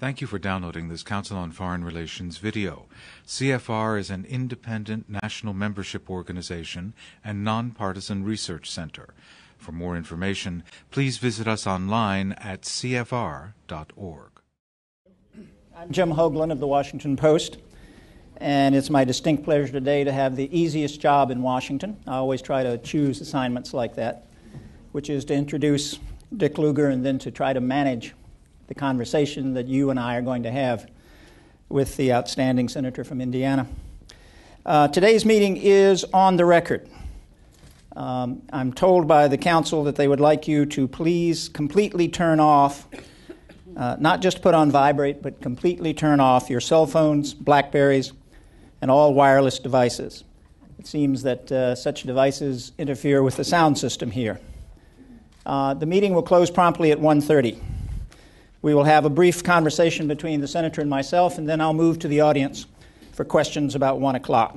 Thank you for downloading this Council on Foreign Relations video. CFR is an independent national membership organization and nonpartisan research center. For more information, please visit us online at cfr.org. I'm Jim Hoagland of the Washington Post, and it's my distinct pleasure today to have the easiest job in Washington. I always try to choose assignments like that, which is to introduce Dick Lugar and then to try to manage the conversation that you and I are going to have with the outstanding senator from Indiana. Today's meeting is on the record. I'm told by the council that they would like you to please completely turn off, not just put on vibrate, but completely turn off your cell phones, Blackberries, and all wireless devices. It seems that such devices interfere with the sound system here. The meeting will close promptly at 1:30. We will have a brief conversation between the senator and myself, and then I'll move to the audience for questions about 1 o'clock.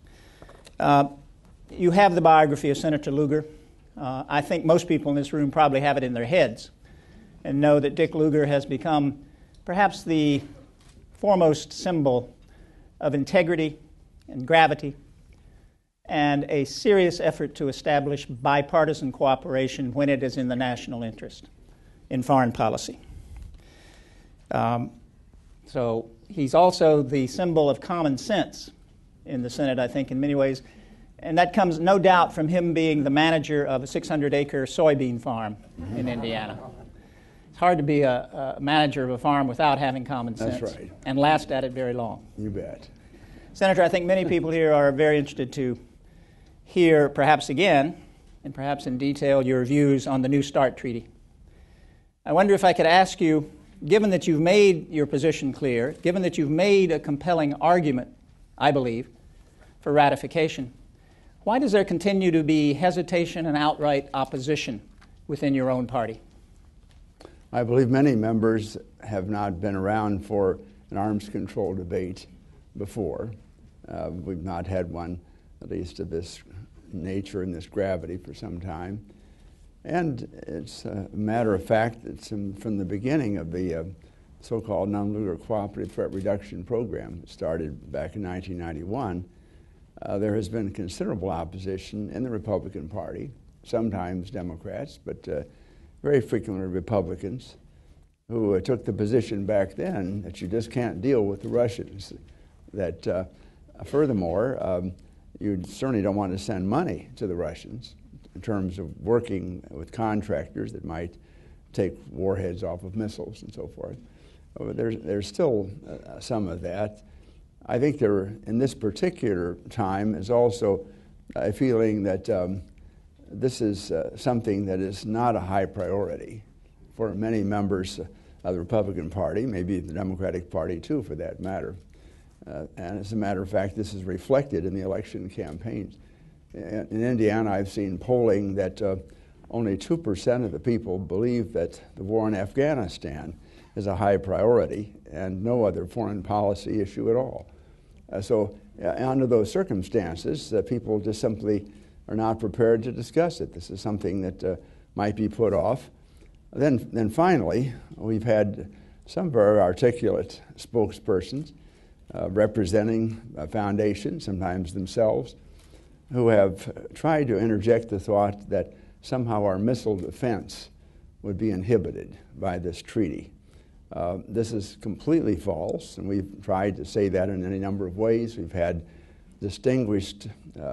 You have the biography of Senator Lugar. I think most people in this room probably have it in their heads and know that Dick Lugar has become perhaps the foremost symbol of integrity and gravity and a serious effort to establish bipartisan cooperation when it is in the national interest in foreign policy. So he's also the symbol of common sense in the Senate, I think, in many ways. And that comes, no doubt, from him being the manager of a 600-acre soybean farm in Indiana. It's hard to be a manager of a farm without having common sense. That's right. And last at it very long. You bet. Senator, I think many people here are very interested to hear, perhaps again, and perhaps in detail, your views on the New START Treaty. I wonder if I could ask you, given that you've made your position clear, given that you've made a compelling argument, I believe, for ratification, why does there continue to be hesitation and outright opposition within your own party? I believe many members have not been around for an arms control debate before. We've not had one, at least of this nature and this gravity, for some time. And it's a matter of fact that from the beginning of the so-called non-nuclear cooperative threat reduction program that started back in 1991, there has been considerable opposition in the Republican Party, sometimes Democrats, but very frequently Republicans, who took the position back then that you just can't deal with the Russians, that furthermore, you certainly don't want to send money to the Russians in terms of working with contractors that might take warheads off of missiles and so forth. There's still some of that. I think there, in this particular time, is also a feeling that this is something that is not a high priority for many members of the Republican Party, maybe the Democratic Party too, for that matter. And as a matter of fact, this is reflected in the election campaigns. In Indiana, I've seen polling that only 2% of the people believe that the war in Afghanistan is a high priority and no other foreign policy issue at all. So under those circumstances, people just simply are not prepared to discuss it. This is something that might be put off. Then finally, we've had some very articulate spokespersons representing a foundation, sometimes themselves, who have tried to interject the thought that somehow our missile defense would be inhibited by this treaty. This is completely false, and we've tried to say that in any number of ways. We've had distinguished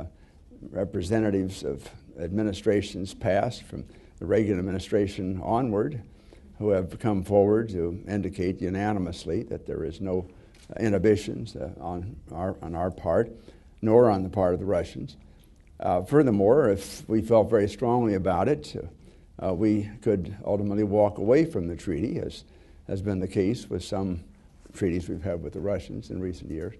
representatives of administrations past, from the Reagan administration onward, who have come forward to indicate unanimously that there is no inhibitions on our part, nor on the part of the Russians. Furthermore, if we felt very strongly about it, we could ultimately walk away from the treaty, as has been the case with some treaties we've had with the Russians in recent years.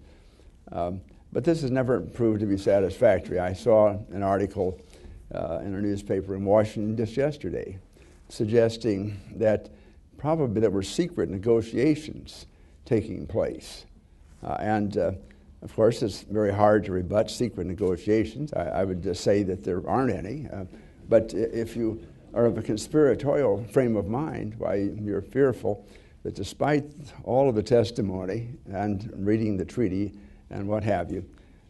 But this has never proved to be satisfactory. I saw an article in a newspaper in Washington just yesterday suggesting that probably there were secret negotiations taking place. Of course, it's very hard to rebut secret negotiations. I would just say that there aren't any. But if you are of a conspiratorial frame of mind, why you're fearful that despite all of the testimony and reading the treaty and what have you,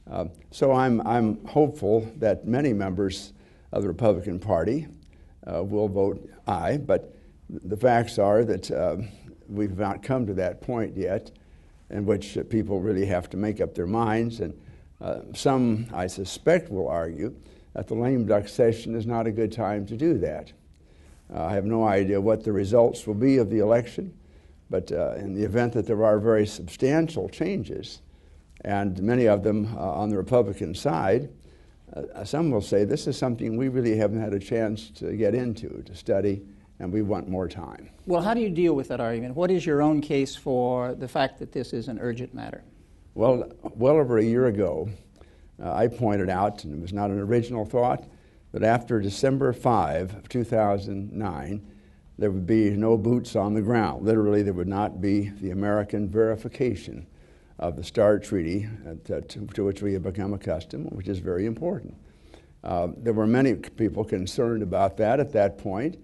so I'm hopeful that many members of the Republican Party will vote aye, but the facts are that we've not come to that point yet in which people really have to make up their minds, and some, I suspect, will argue that the lame duck session is not a good time to do that. I have no idea what the results will be of the election, but in the event that there are very substantial changes, and many of them on the Republican side, some will say this is something we really haven't had a chance to get into, to study, and we want more time. Well, how do you deal with that argument? What is your own case for the fact that this is an urgent matter? Well over a year ago, I pointed out, and it was not an original thought, that after December 5 of 2009, there would be no boots on the ground. Literally, there would not be the American verification of the START Treaty to which we have become accustomed, which is very important. There were many people concerned about that at that point.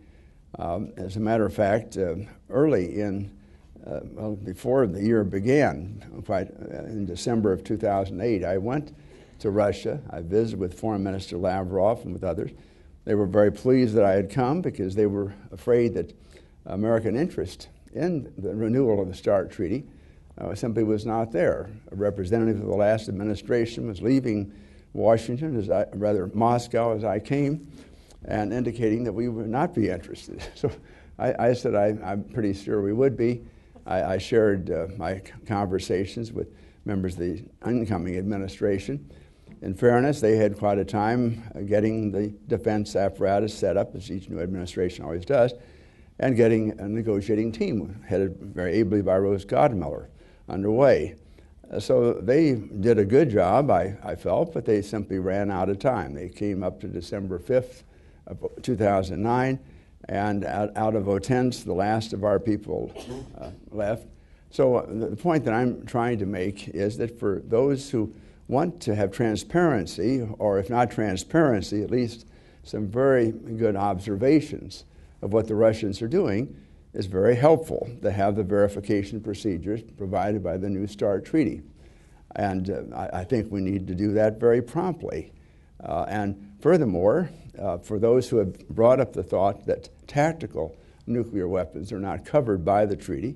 As a matter of fact, early in, before the year began, in December of 2008, I went to Russia. I visited with Foreign Minister Lavrov and with others. They were very pleased that I had come because they were afraid that American interest in the renewal of the START Treaty simply was not there. A representative of the last administration was leaving Washington, Moscow, as I came, and indicating that we would not be interested. So I said I'm pretty sure we would be. I shared my conversations with members of the incoming administration. In fairness, they had quite a time getting the defense apparatus set up, as each new administration always does, and getting a negotiating team headed very ably by Rose Godmiller underway. So they did a good job, I felt, but they simply ran out of time. They came up to December 5th of 2009, and out of Otense, the last of our people left. So the point that I'm trying to make is that for those who want to have transparency, or if not transparency, at least some very good observations of what the Russians are doing, is very helpful to have the verification procedures provided by the new START Treaty. And I think we need to do that very promptly. And furthermore, for those who have brought up the thought that tactical nuclear weapons are not covered by the treaty,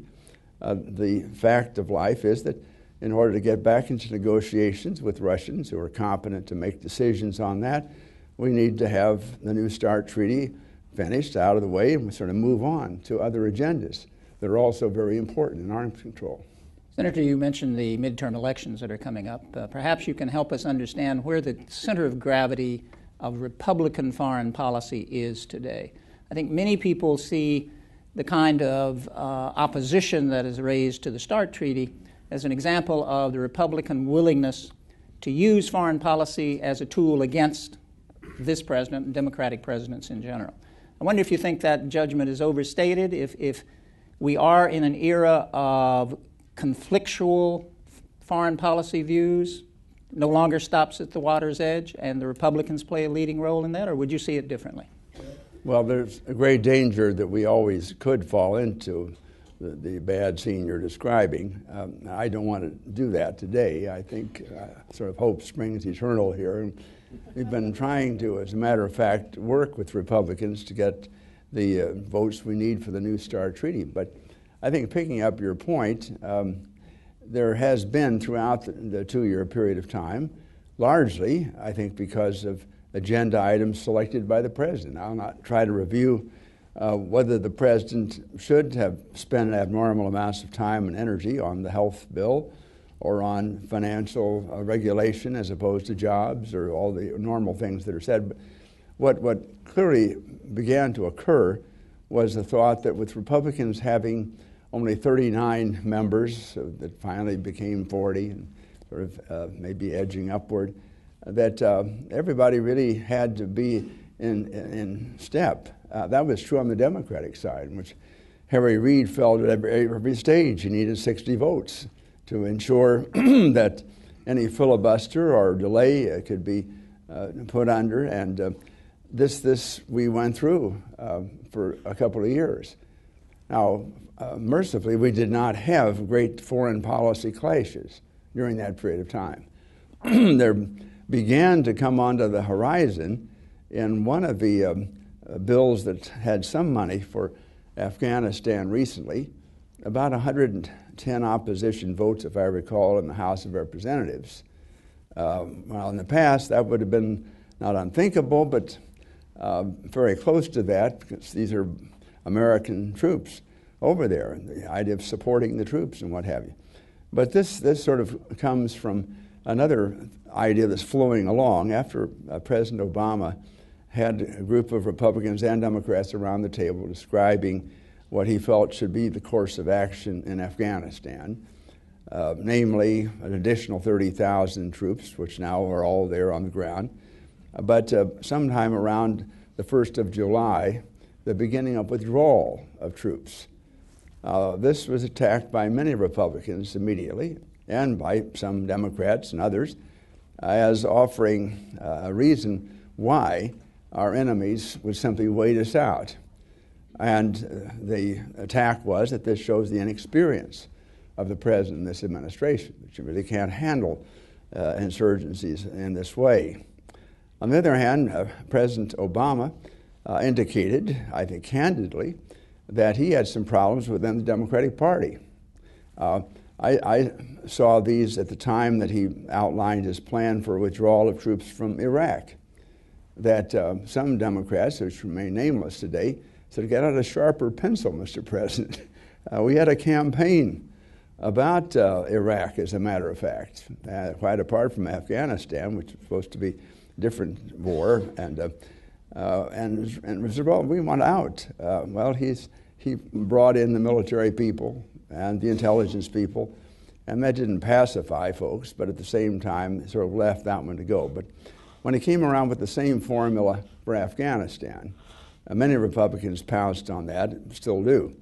the fact of life is that in order to get back into negotiations with Russians who are competent to make decisions on that, we need to have the new START Treaty finished, out of the way, and we sort of move on to other agendas that are also very important in arms control. Senator, you mentioned the midterm elections that are coming up. Perhaps you can help us understand where the center of gravity of Republican foreign policy is today. I think many people see the kind of opposition that is raised to the START Treaty as an example of the Republican willingness to use foreign policy as a tool against this president and Democratic presidents in general. I wonder if you think that judgment is overstated, if we are in an era of conflictual foreign policy views, no longer stops at the water's edge, and the Republicans play a leading role in that, or would you see it differently? Well, there's a great danger that we always could fall into the bad scene you're describing. I don't want to do that today. I think sort of hope springs eternal here. And we've been trying to, as a matter of fact, work with Republicans to get the votes we need for the new START Treaty. But I think picking up your point, there has been throughout the 2-year period of time, largely, I think, because of agenda items selected by the president. I'll not try to review whether the president should have spent abnormal amounts of time and energy on the health bill or on financial regulation as opposed to jobs or all the normal things that are said. But what clearly began to occur was the thought that with Republicans having only 39 members that finally became 40 and sort of maybe edging upward, that everybody really had to be in step. That was true on the Democratic side, in which Harry Reid felt at every stage he needed 60 votes to ensure that any filibuster or delay could be put under. And this we went through for a couple of years. Now, mercifully, we did not have great foreign policy clashes during that period of time. There began to come onto the horizon in one of the bills that had some money for Afghanistan recently, about 110 opposition votes, if I recall, in the House of Representatives. Well, in the past, that would have been not unthinkable, but very close to that, because these are American troops over there, and the idea of supporting the troops and what have you. But this sort of comes from another idea that's flowing along after President Obama had a group of Republicans and Democrats around the table describing what he felt should be the course of action in Afghanistan, namely an additional 30,000 troops, which now are all there on the ground. But sometime around the 1st of July, the beginning of withdrawal of troops. This was attacked by many Republicans immediately, and by some Democrats and others, as offering a reason why our enemies would simply wait us out. And the attack was that this shows the inexperience of the president and this administration, that you really can't handle insurgencies in this way. On the other hand, President Obama indicated, I think candidly, that he had some problems within the Democratic Party. I saw these at the time that he outlined his plan for withdrawal of troops from Iraq, that some Democrats, which remain nameless today, said, "Get out a sharper pencil, Mr. President." We had a campaign about Iraq, as a matter of fact, quite apart from Afghanistan, which is supposed to be a different war, and Mr. Obama, we want out. Well, he brought in the military people and the intelligence people, and that didn't pacify folks, but at the same time, sort of left that one to go. But when he came around with the same formula for Afghanistan, many Republicans pounced on that, still do.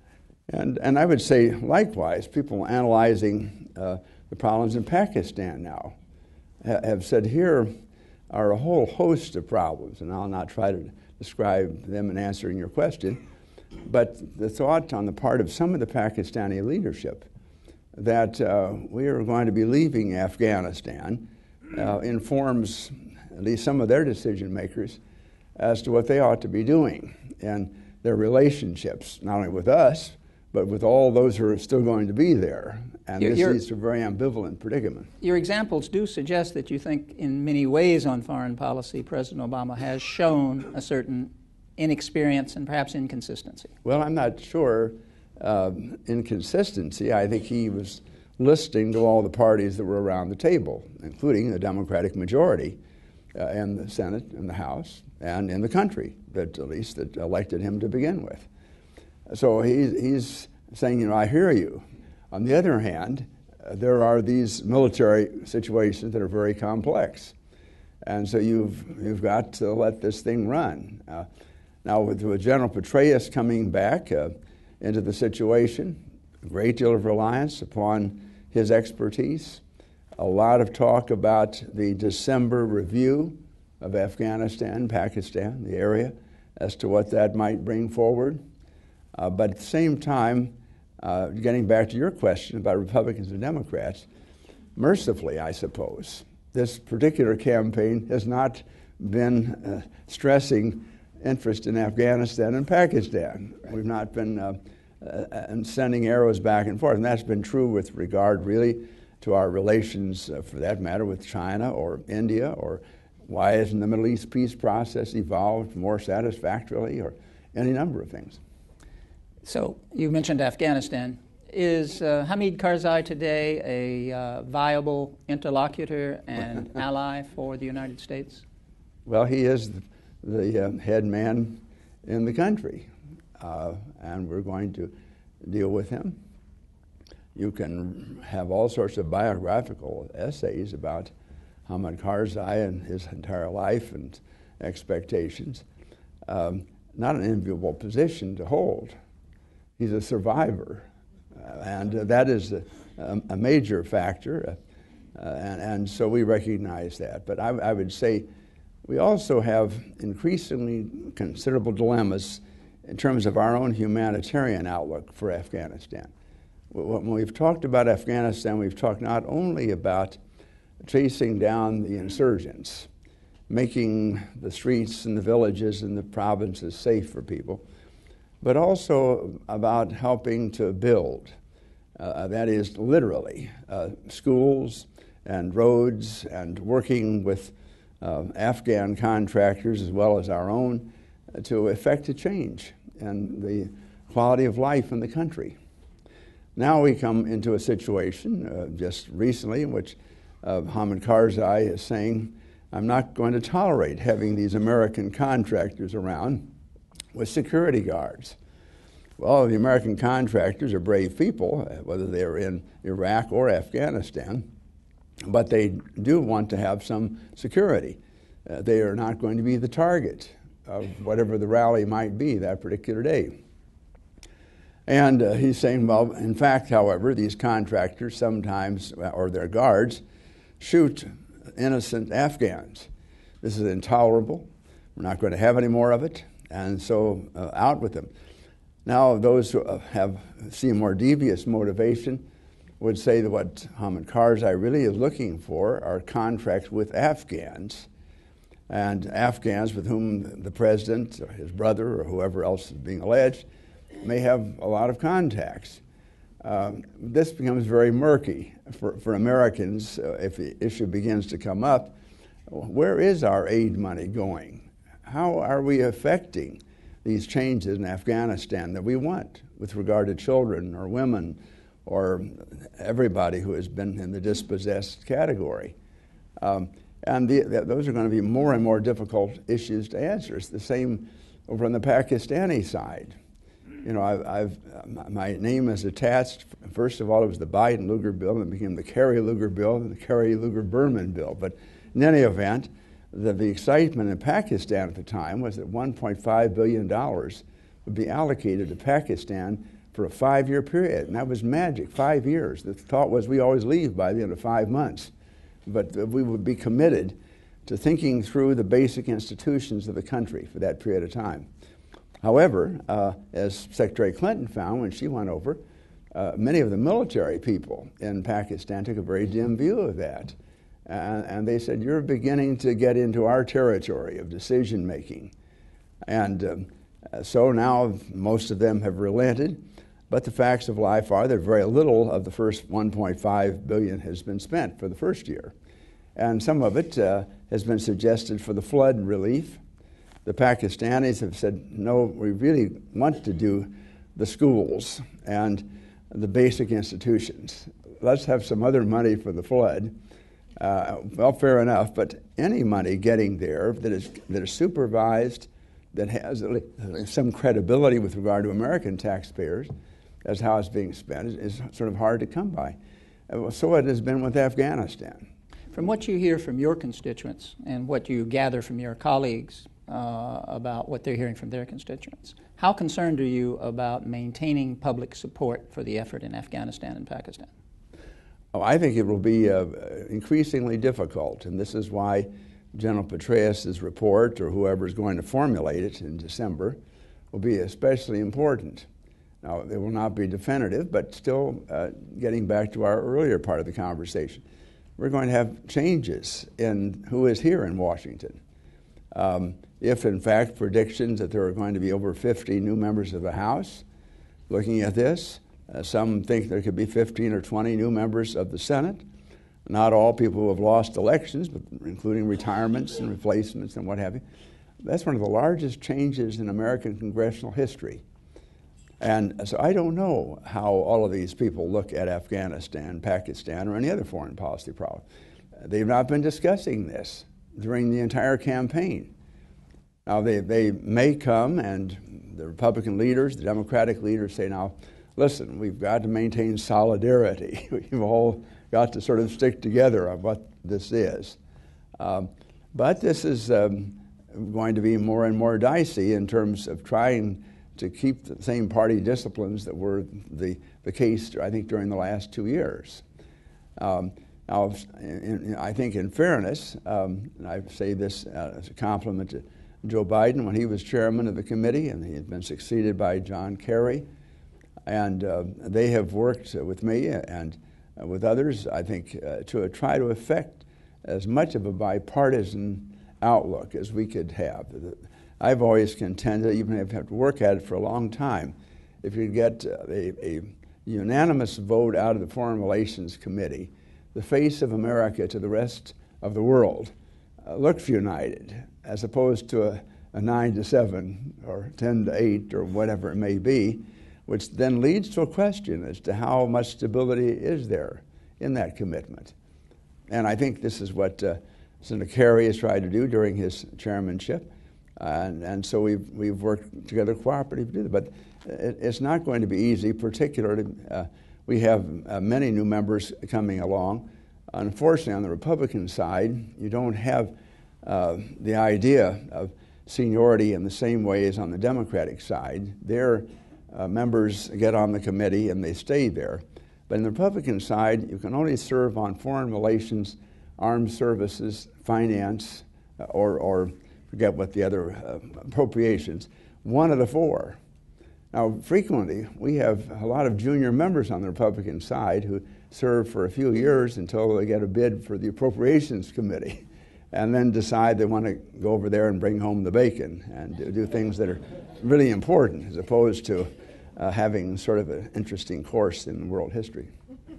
And I would say, likewise, people analyzing the problems in Pakistan now have said here are a whole host of problems, and I'll not try to describe them in answering your question, but the thought on the part of some of the Pakistani leadership that we are going to be leaving Afghanistan informs at least some of their decision makers as to what they ought to be doing and their relationships, not only with us, but with all those who are still going to be there. And this leads to a very ambivalent predicament. Your examples do suggest that you think in many ways on foreign policy, President Obama has shown a certain inexperience and perhaps inconsistency. Well, I'm not sure inconsistency. I think he was listening to all the parties that were around the table, including the Democratic majority in the Senate and the House and in the country, that at least that elected him to begin with. So he's saying, I hear you. On the other hand, there are these military situations that are very complex. And so you've got to let this thing run. Now, with General Petraeus coming back into the situation, a great deal of reliance upon his expertise, a lot of talk about the December review of Afghanistan, Pakistan, the area, as to what that might bring forward. But at the same time, getting back to your question about Republicans and Democrats, mercifully, I suppose, this particular campaign has not been stressing interest in Afghanistan and Pakistan. Right. We've not been sending arrows back and forth, and that's been true with regard really to our relations, for that matter, with China or India, or why hasn't the Middle East peace process evolved more satisfactorily, or any number of things. So you mentioned Afghanistan. Is Hamid Karzai today a viable interlocutor and ally for the United States? Well, he is the head man in the country, and we're going to deal with him. You can have all sorts of biographical essays about Hamid Karzai and his entire life and expectations. Not an enviable position to hold. He's a survivor, and that is a major factor, and so we recognize that. But I would say we also have increasingly considerable dilemmas in terms of our own humanitarian outlook for Afghanistan. When we've talked about Afghanistan, we've talked not only about chasing down the insurgents, making the streets and the villages and the provinces safe for people, but also about helping to build, that is literally, schools and roads, and working with Afghan contractors as well as our own to effect a change in the quality of life in the country. Now we come into a situation just recently in which Hamid Karzai is saying, I'm not going to tolerate having these American contractors around with security guards. Well, the American contractors are brave people, whether they're in Iraq or Afghanistan, but they do want to have some security. They are not going to be the target of whatever the rally might be that particular day. And he's saying, well, in fact, however, these contractors sometimes, or their guards, shoot innocent Afghans. This is intolerable. We're not going to have any more of it, and so out with them. Now, those who have seen more devious motivation would say that what Hamid Karzai really is looking for are contracts with Afghans, and Afghans with whom the president or his brother or whoever else is being alleged may have a lot of contacts. This becomes very murky for Americans if the issue begins to come up. Where is our aid money going? How are we affecting these changes in Afghanistan that we want with regard to children or women or everybody who has been in the dispossessed category? And those are going to be more and more difficult issues to answer. It's the same over on the Pakistani side. You know, my name is attached. First of all, it was the Biden-Lugar bill, and it became the Kerry-Lugar bill and the Kerry-Lugar-Berman bill. But in any event, the excitement in Pakistan at the time was that $1.5 billion would be allocated to Pakistan for a 5-year period, and that was magic, 5 years. The thought was we always leave by the end of 5 months, but we would be committed to thinking through the basic institutions of the country for that period of time. However, as Secretary Clinton found when she went over, many of the military people in Pakistan took a very dim view of that. And they said, you're beginning to get into our territory of decision-making. And so now most of them have relented, but the facts of life are that very little of the first $1.5 billion has been spent for the first year. And some of it has been suggested for the flood relief. The Pakistanis have said, no, we really want to do the schools and the basic institutions. Let's have some other money for the flood. Well, fair enough, but any money getting there that is supervised, that has some credibility with regard to American taxpayers as how it's being spent is sort of hard to come by. So it has been with Afghanistan. From what you hear from your constituents and what you gather from your colleagues about what they're hearing from their constituents, how concerned are you about maintaining public support for the effort in Afghanistan and Pakistan? Oh, I think it will be increasingly difficult, and this is why General Petraeus' report, or whoever is going to formulate it in December, will be especially important. Now, it will not be definitive, but still getting back to our earlier part of the conversation, we're going to have changes in who is here in Washington. If, in fact, predictions that there are going to be over 50 new members of the House, looking at this, some think there could be 15 or 20 new members of the Senate. Not all people who have lost elections, but including retirements and replacements and what have you. That's one of the largest changes in American congressional history. And so I don't know how all of these people look at Afghanistan, Pakistan, or any other foreign policy problem. They've not been discussing this during the entire campaign. Now, they may come, and the Republican leaders, the Democratic leaders say, now, listen, we've got to maintain solidarity. We've all got to sort of stick together on what this is. But this is going to be more and more dicey in terms of trying to keep the same party disciplines that were the case, I think, during the last 2 years. Now, I think in fairness, and I say this as a compliment to Joe Biden when he was chairman of the committee, and he has been succeeded by John Kerry. And they have worked with me and with others, I think, to try to effect as much of a bipartisan outlook as we could have. I've always contended, even if you have to work at it for a long time, if you get a unanimous vote out of the Foreign Relations Committee, the face of America to the rest of the world looks united, as opposed to a 9-7 or 10-8 or whatever it may be, which then leads to a question as to how much stability is there in that commitment. And I think this is what Senator Kerry has tried to do during his chairmanship, and so we've worked together cooperatively to do that. But it's not going to be easy, particularly we have many new members coming along. Unfortunately, on the Republican side, you don't have the idea of seniority in the same way as on the Democratic side. Their members get on the committee and they stay there. But in the Republican side, you can only serve on foreign relations, armed services, finance, or forget what the other appropriations, one of the four. Now, frequently, we have a lot of junior members on the Republican side who serve for a few years until they get a bid for the Appropriations Committee and then decide they want to go over there and bring home the bacon and do things that are really important, as opposed to having sort of an interesting course in world history.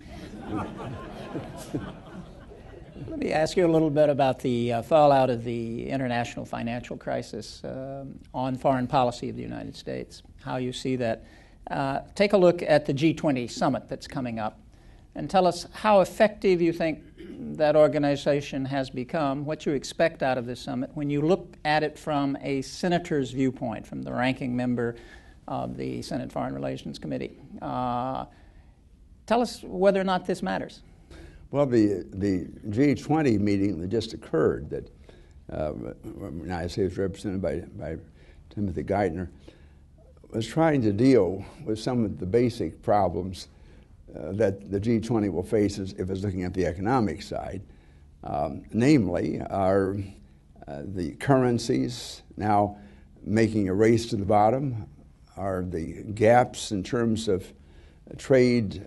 Let me ask you a little bit about the fallout of the international financial crisis on foreign policy of the United States, how you see that. Take a look at the G20 summit that's coming up and tell us how effective you think that organization has become, what you expect out of this summit when you look at it from a senator's viewpoint, from the ranking member of the Senate Foreign Relations Committee. Tell us whether or not this matters. Well, the G20 meeting that just occurred, that the United States represented by Timothy Geithner, was trying to deal with some of the basic problems that the G20 will face if it's looking at the economic side. Namely, are the currencies now making a race to the bottom? Are the gaps in terms of trade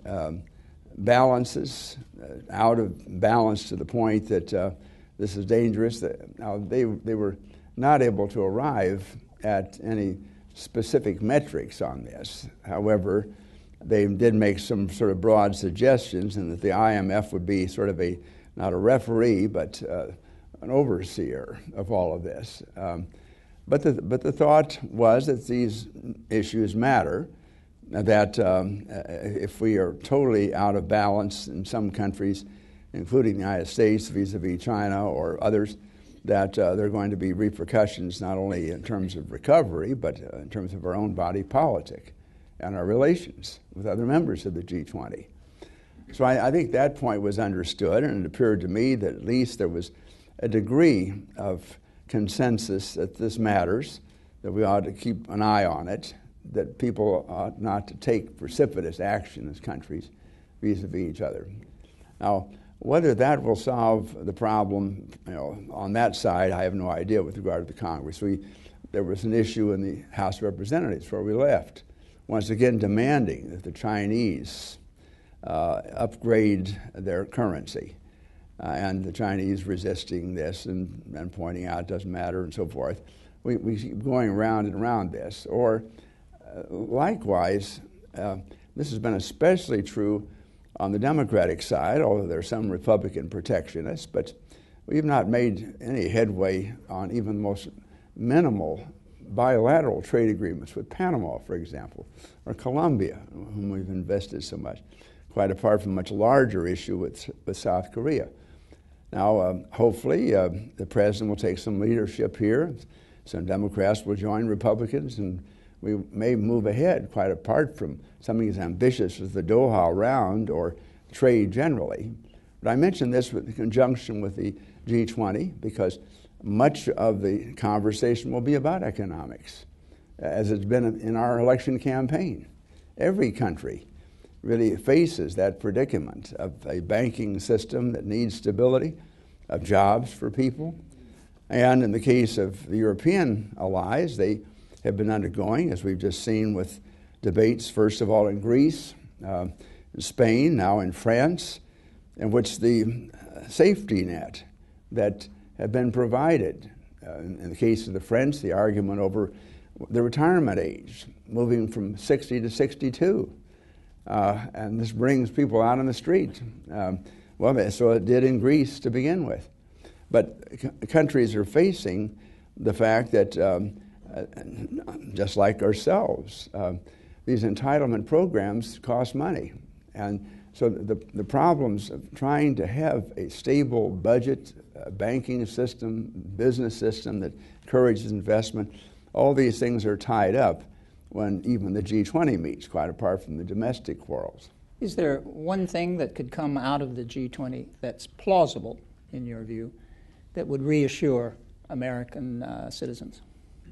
balances out of balance to the point that this is dangerous? Now, they were not able to arrive at any specific metrics on this. However, they did make some sort of broad suggestions, and that the IMF would be sort of not a referee, but an overseer of all of this. But the thought was that these issues matter, that if we are totally out of balance in some countries, including the United States vis-a-vis China or others, that there are going to be repercussions not only in terms of recovery, but in terms of our own body politic and our relations with other members of the G20. So I think that point was understood, and it appeared to me that at least there was a degree of consensus that this matters, that we ought to keep an eye on it, that people ought not to take precipitous action as countries vis-a-vis each other. Now, whether that will solve the problem, on that side, I have no idea with regard to the Congress. There was an issue in the House of Representatives where we left, once again demanding that the Chinese upgrade their currency, and the Chinese resisting this and pointing out it doesn't matter and so forth. We keep going around and around this. Or likewise, this has been especially true on the Democratic side, although there are some Republican protectionists, but we've not made any headway on even the most minimal bilateral trade agreements with Panama, for example, or Colombia, whom we've invested so much, quite apart from a much larger issue with South Korea. Now, hopefully, the president will take some leadership here. Some Democrats will join Republicans, and we may move ahead quite apart from something as ambitious as the Doha round or trade generally. But I mention this in conjunction with the G20 because much of the conversation will be about economics, as it's been in our election campaign. Every country really faces that predicament of a banking system that needs stability, of jobs for people, And in the case of the European allies, they have been undergoing, as we've just seen with debates, first of all in Greece, Spain, now in France, in which the safety net that have been provided, in the case of the French, the argument over the retirement age, moving from 60 to 62. And this brings people out on the street. So it did in Greece to begin with. But countries are facing the fact that, just like ourselves, these entitlement programs cost money. And so the problems of trying to have a stable budget, banking system, business system that encourages investment, all these things are tied up when even the G20 meets, quite apart from the domestic quarrels. Is there one thing that could come out of the G20 that's plausible, in your view, that would reassure American citizens?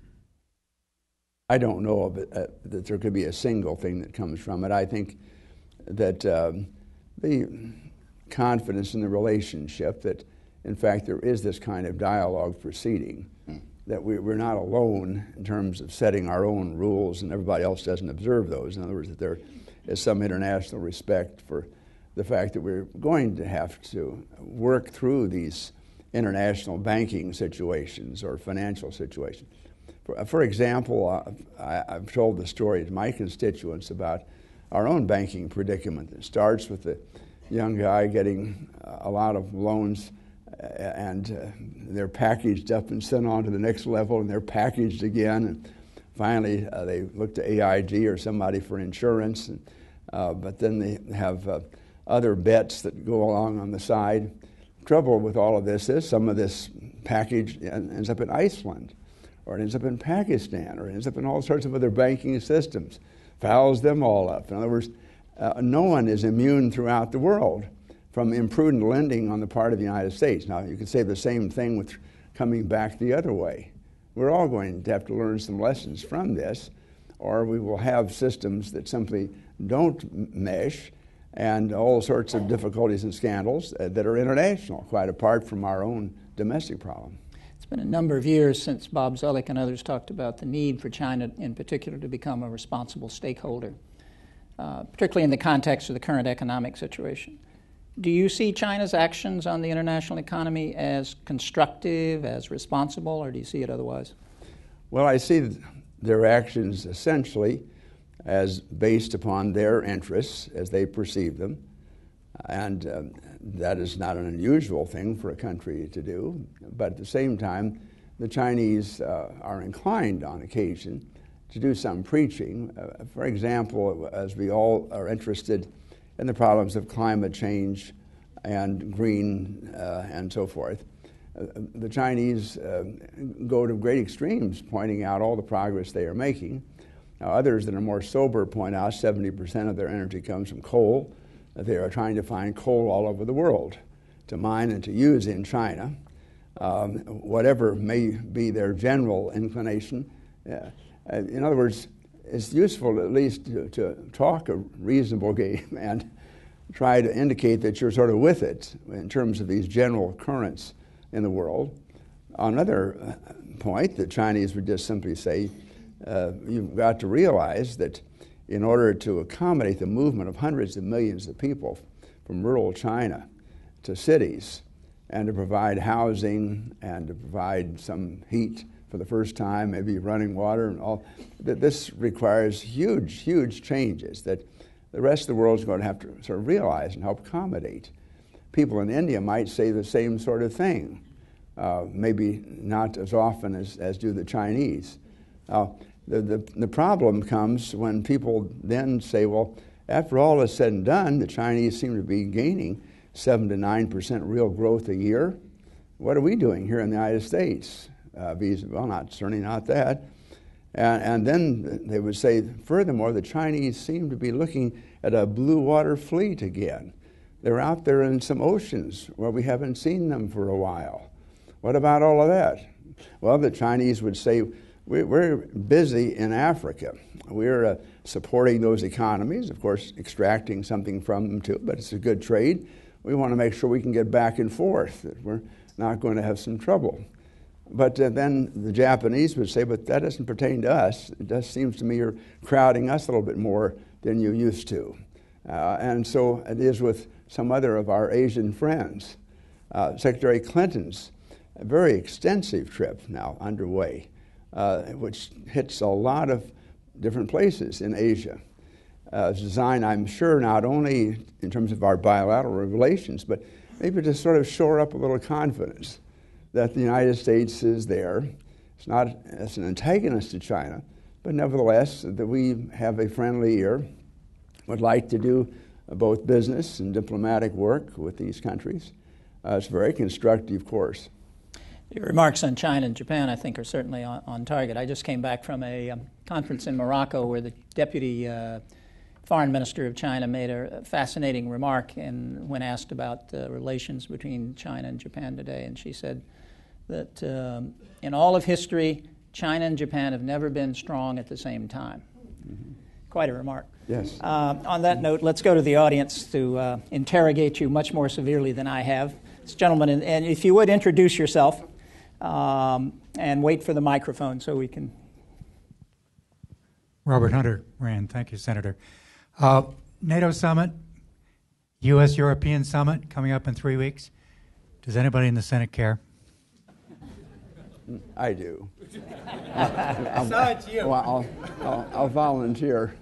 I don't know of it, that there could be a single thing that comes from it. I think that the confidence in the relationship, that in fact there is this kind of dialogue proceeding, that we're not alone in terms of setting our own rules and everybody else doesn't observe those. In other words, that there is some international respect for the fact that we're going to have to work through these international banking situations or financial situations. For example, I've told the story to my constituents about our own banking predicament. It starts with the young guy getting a lot of loans, and they're packaged up and sent on to the next level, and they're packaged again. And finally, they look to AIG or somebody for insurance, but then they have other bets that go along on the side. Trouble with all of this is some of this package ends up in Iceland, or it ends up in Pakistan, or it ends up in all sorts of other banking systems, fouls them all up. In other words, no one is immune throughout the world from imprudent lending on the part of the United States. Now, you could say the same thing with coming back the other way. We're all going to have to learn some lessons from this, or we will have systems that simply don't mesh, and all sorts of difficulties and scandals that are international, quite apart from our own domestic problem. It's been a number of years since Bob Zoellick and others talked about the need for China in particular to become a responsible stakeholder, particularly in the context of the current economic situation. Do you see China's actions on the international economy as constructive, as responsible, or do you see it otherwise? Well, I see their actions essentially as based upon their interests as they perceive them. And that is not an unusual thing for a country to do. But at the same time, the Chinese are inclined on occasion to do some preaching. For example, as we all are interested in the problems of climate change and green and so forth, the Chinese go to great extremes pointing out all the progress they are making. Now, others that are more sober point out 70% of their energy comes from coal. They are trying to find coal all over the world to mine and to use in China. Whatever may be their general inclination. In other words, it's useful at least to talk a reasonable game and try to indicate that you're sort of with it in terms of these general currents in the world. On another point, the Chinese would just simply say, you've got to realize that in order to accommodate the movement of hundreds of millions of people from rural China to cities and to provide housing and to provide some heat for the first time, maybe running water and all, that this requires huge, huge changes that the rest of the world is going to have to sort of realize and help accommodate. People in India might say the same sort of thing, maybe not as often as do the Chinese. The problem comes when people then say, well, after all is said and done, the Chinese seem to be gaining 7 to 9% real growth a year. What are we doing here in the United States? Well, certainly not that. And then they would say, furthermore, the Chinese seem to be looking at a blue water fleet again. They're out there in some oceans where we haven't seen them for a while. What about all of that? Well, the Chinese would say, we're busy in Africa. We're supporting those economies, of course, extracting something from them too, but it's a good trade. We want to make sure we can get back and forth, that we're not going to have some trouble. But then the Japanese would say, but that doesn't pertain to us. It just seems to me you're crowding us a little bit more than you used to. And so it is with some other of our Asian friends. Secretary Clinton's a very extensive trip now underway, which hits a lot of different places in Asia. It's designed, I'm sure, not only in terms of our bilateral relations, but maybe to sort of shore up a little confidence that the United States is there. It's not as an antagonist to China, but nevertheless that we have a friendly ear, would like to do both business and diplomatic work with these countries. It's a very constructive course. Your remarks on China and Japan, I think, are certainly on target. I just came back from a conference in Morocco where the deputy foreign minister of China made a fascinating remark when asked about relations between China and Japan today. And she said that in all of history, China and Japan have never been strong at the same time. Mm-hmm. Quite a remark. Yes. On that note, let's go to the audience to interrogate you much more severely than I have. This gentleman, and if you would introduce yourself and wait for the microphone so we can. Robert Hunter, Rand. Thank you, Senator. NATO summit, U.S.-European summit coming up in 3 weeks. Does anybody in the Senate care? I do. Besides you. Well, I'll volunteer.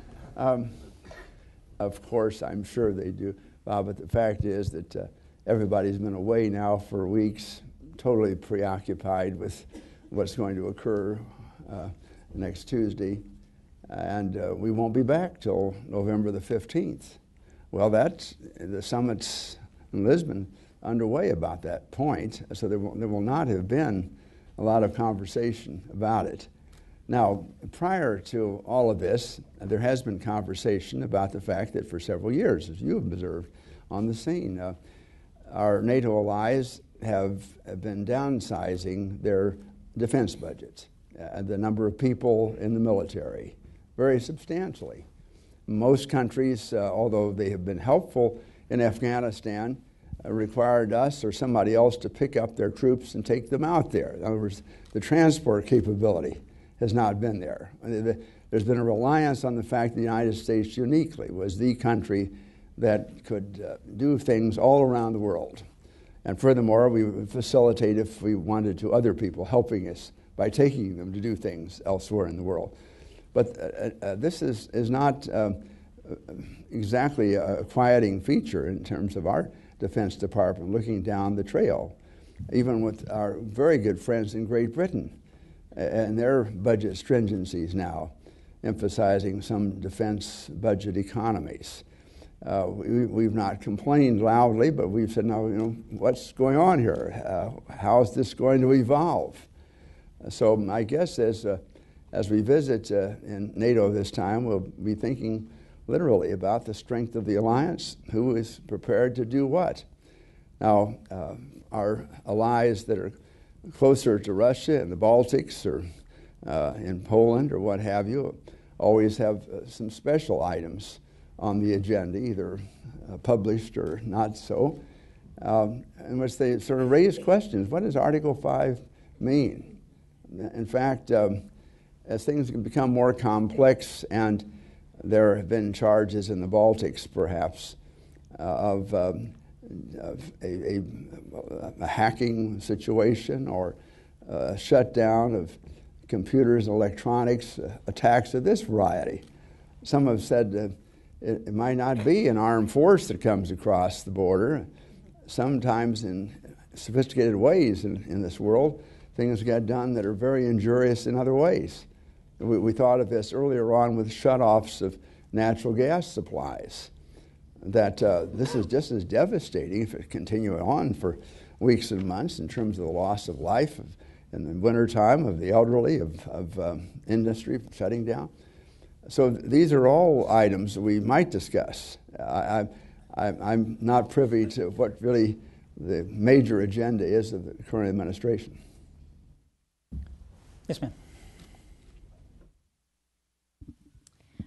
Of course, I'm sure they do, but the fact is that everybody's been away now for weeks, totally preoccupied with what's going to occur next Tuesday, and we won't be back till November the 15th. Well, the summit's in Lisbon underway about that point, so there will not have been a lot of conversation about it. Now, prior to all of this, there has been conversation about the fact that for several years, as you have observed on the scene, our NATO allies have been downsizing their defense budgets, the number of people in the military, very substantially. Most countries, although they have been helpful in Afghanistan, required us or somebody else to pick up their troops and take them out there. In other words, the transport capability has not been there. There's been a reliance on the fact that the United States uniquely was the country that could do things all around the world. And furthermore, we would facilitate if we wanted to other people helping us by taking them to do things elsewhere in the world. But this is not exactly a quieting feature in terms of our Defense Department looking down the trail, even with our very good friends in Great Britain and their budget stringencies now, emphasizing some defense budget economies. We've not complained loudly, but we've said, no, what's going on here? How is this going to evolve? So I guess as we visit in NATO this time, we'll be thinking literally about the strength of the alliance, who is prepared to do what. Now, our allies that are closer to Russia in the Baltics or in Poland or what have you always have some special items on the agenda, either published or not so, in which they sort of raise questions. What does Article 5 mean? In fact, as things become more complex, and there have been charges in the Baltics, perhaps, of a hacking situation or a shutdown of computers and electronics, attacks of this variety. Some have said it might not be an armed force that comes across the border. Sometimes in sophisticated ways in this world, things get done that are very injurious in other ways. We thought of this earlier on with shutoffs of natural gas supplies, that this is just as devastating if it continues on for weeks and months in terms of the loss of life in the wintertime of the elderly, of industry shutting down. So these are all items that we might discuss. I'm not privy to what really the major agenda is of the current administration. Yes, ma'am.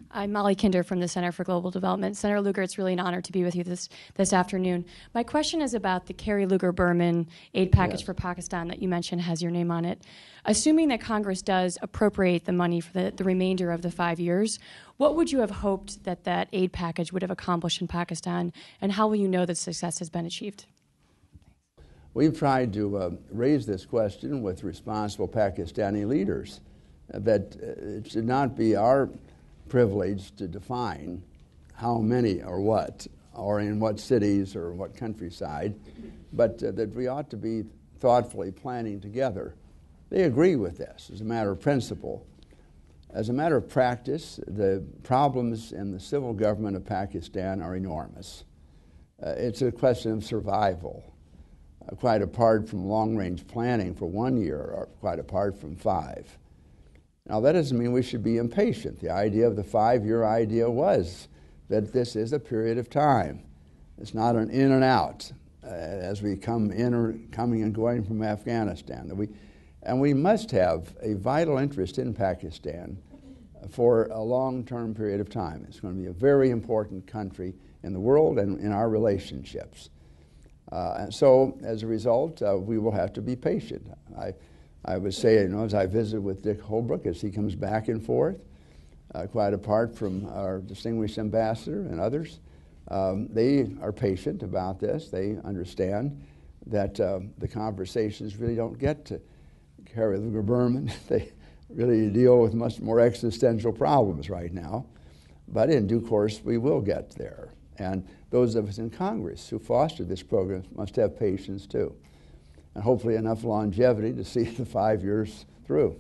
I'm Molly Kinder from the Center for Global Development. Senator Lugar, it's really an honor to be with you this afternoon. My question is about the Kerry Lugar-Berman aid package for Pakistan that you mentioned has your name on it. Assuming that Congress does appropriate the money for the remainder of the 5 years, what would you have hoped that that aid package would have accomplished in Pakistan, and how will you know that success has been achieved? We've tried to raise this question with responsible Pakistani leaders, that it should not be our privilege to define how many or what, or in what cities or what countryside, but that we ought to be thoughtfully planning together. They agree with this as a matter of principle. As a matter of practice, the problems in the civil government of Pakistan are enormous. It's a question of survival, quite apart from long-range planning for 1 year, or quite apart from 5. Now, that doesn't mean we should be impatient. The idea of the 5-year idea was that this is a period of time. It's not an in and out as we coming and going from Afghanistan. And we must have a vital interest in Pakistan for a long-term period of time. It's going to be a very important country in the world and in our relationships. And so, as a result, we will have to be patient. I would say, as I visit with Dick Holbrooke, as he comes back and forth, quite apart from our distinguished ambassador and others, they are patient about this. They understand that the conversations really don't get to Kerry Lugar-Berman. They really deal with much more existential problems right now. But in due course, we will get there. And those of us in Congress who fostered this program must have patience too, and hopefully enough longevity to see the 5 years through.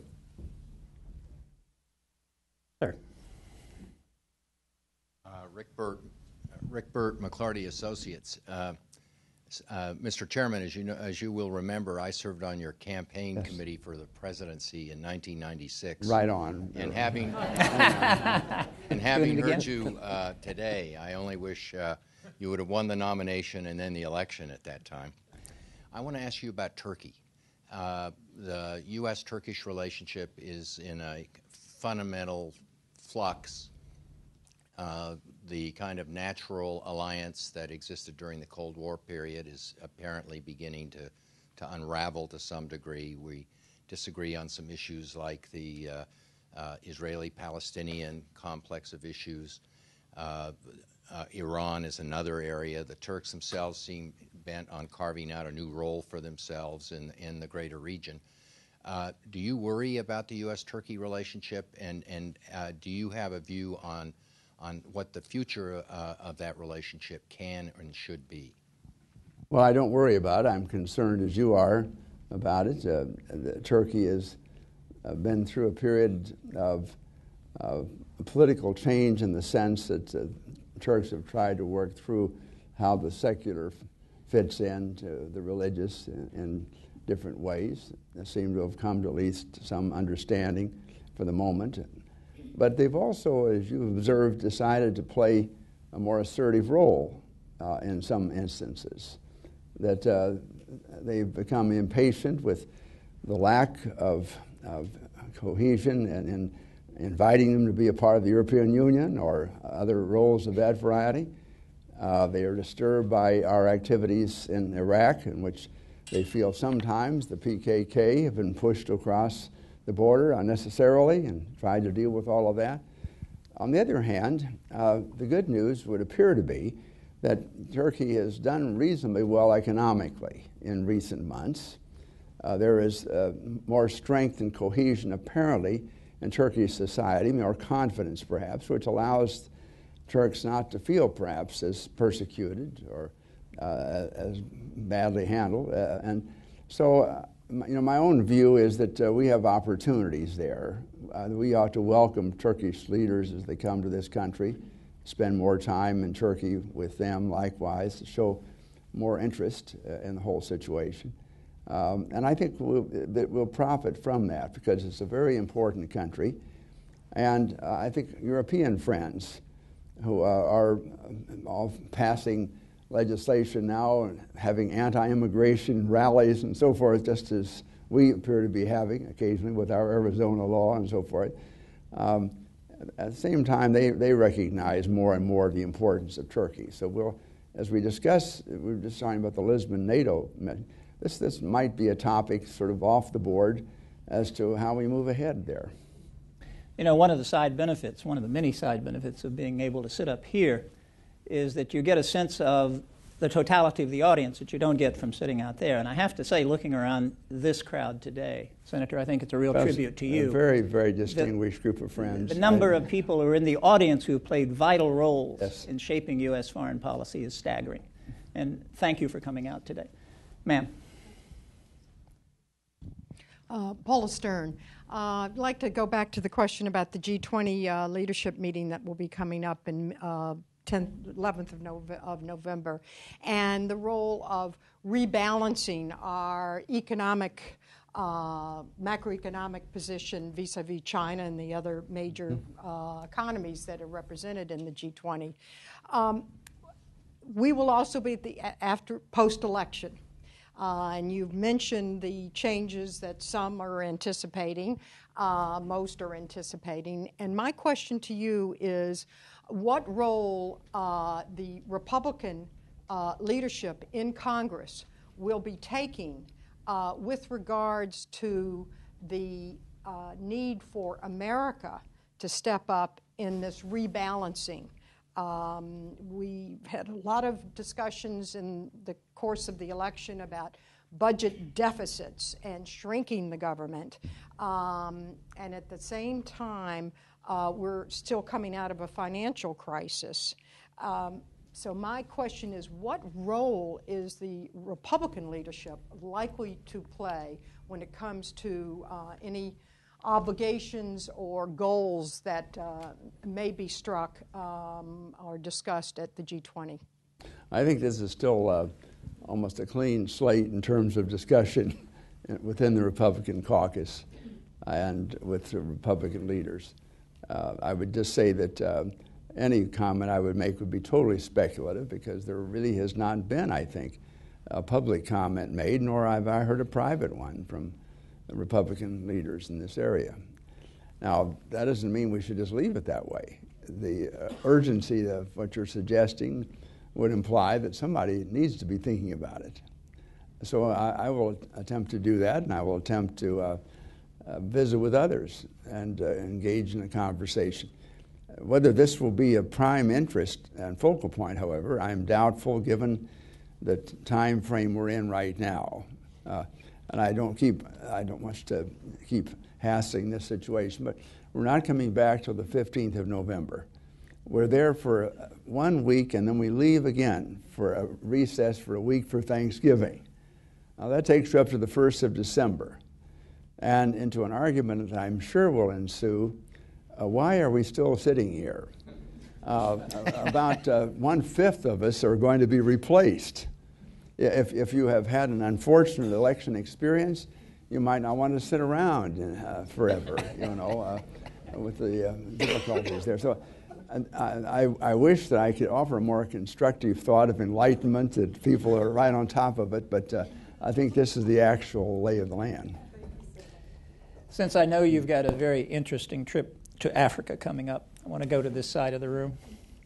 Sir. Rick Burt, McClarty Associates. Mr. Chairman, as you will remember, I served on your campaign committee for the presidency in 1996. Right on. And having heard you today, I only wish you would have won the nomination and then the election at that time. I want to ask you about Turkey. The U.S.-Turkish relationship is in a fundamental flux. The kind of natural alliance that existed during the Cold War period is apparently beginning to unravel to some degree. We disagree on some issues like the Israeli-Palestinian complex of issues. Iran is another area. The Turks themselves seem bent on carving out a new role for themselves in the greater region. Do you worry about the U.S.-Turkey relationship, and do you have a view on what the future of that relationship can and should be? Well, I don't worry about it. I'm concerned as you are about it. Turkey has been through a period of political change in the sense that Turks have tried to work through how the secular fits into the religious in different ways. They seem to have come to at least some understanding for the moment. But they've also, as you've observed, decided to play a more assertive role in some instances. That they've become impatient with the lack of cohesion and inviting them to be a part of the European Union or other roles of that variety. They are disturbed by our activities in Iraq, in which they feel sometimes the PKK have been pushed across the border unnecessarily and tried to deal with all of that. On the other hand, the good news would appear to be that Turkey has done reasonably well economically in recent months. There is more strength and cohesion apparently in Turkish society, more confidence perhaps, which allows Turks not to feel perhaps as persecuted or as badly handled. And so my own view is that we have opportunities there. We ought to welcome Turkish leaders as they come to this country, spend more time in Turkey with them likewise, to show more interest in the whole situation. And I think we'll profit from that because it's a very important country. And I think European friends who are all passing legislation now and having anti-immigration rallies and so forth, just as we appear to be having occasionally with our Arizona law and so forth. At the same time, they recognize more and more the importance of Turkey. So we'll, as we discuss, we were just talking about the Lisbon NATO. This might be a topic sort of off the board as to how we move ahead there. You know, one of the side benefits, one of the many side benefits of being able to sit up here is that you get a sense of the totality of the audience that you don't get from sitting out there. And I have to say, looking around this crowd today, Senator, I think it's a real tribute to you. A very, very distinguished group of friends. The number of people who are in the audience who have played vital roles Yes. in shaping U.S. foreign policy is staggering. And thank you for coming out today. Ma'am. Paula Stern. I'd like to go back to the question about the G20 leadership meeting that will be coming up in 11th of November, and the role of rebalancing our economic, macroeconomic position vis-a-vis China and the other major economies that are represented in the G20. We will also be after post-election. And you've mentioned the changes that some are anticipating, most are anticipating. And my question to you is, what role the Republican leadership in Congress will be taking with regards to the need for America to step up in this rebalancing? We had a lot of discussions in the course of the election about budget deficits and shrinking the government. And at the same time, we're still coming out of a financial crisis. So my question is, what role is the Republican leadership likely to play when it comes to any obligations or goals that may be struck or discussed at the G20? I think this is still almost a clean slate in terms of discussion within the Republican caucus and with the Republican leaders. I would just say that any comment I would make would be totally speculative, because there really has not been, I think, a public comment made, nor have I heard a private one from the Republican leaders in this area. Now, that doesn't mean we should just leave it that way. The urgency of what you're suggesting would imply that somebody needs to be thinking about it. So I will attempt to do that, and I will attempt to visit with others and engage in a conversation. Whether this will be a prime interest and focal point, however, I'm doubtful given the time frame we're in right now. And I don't want to keep hassling this situation, but we're not coming back till the 15th of November. We're there for 1 week, and then we leave again for a recess for a week for Thanksgiving. Now that takes you up to the 1st of December, and into an argument that I'm sure will ensue. Why are we still sitting here? About 1/5 of us are going to be replaced. If you have had an unfortunate election experience, you might not want to sit around forever, with the difficulties there. So I wish that I could offer a more constructive thought of enlightenment, that people are right on top of it, but I think this is the actual lay of the land. Since I know you've got a very interesting trip to Africa coming up, I want to go to this side of the room.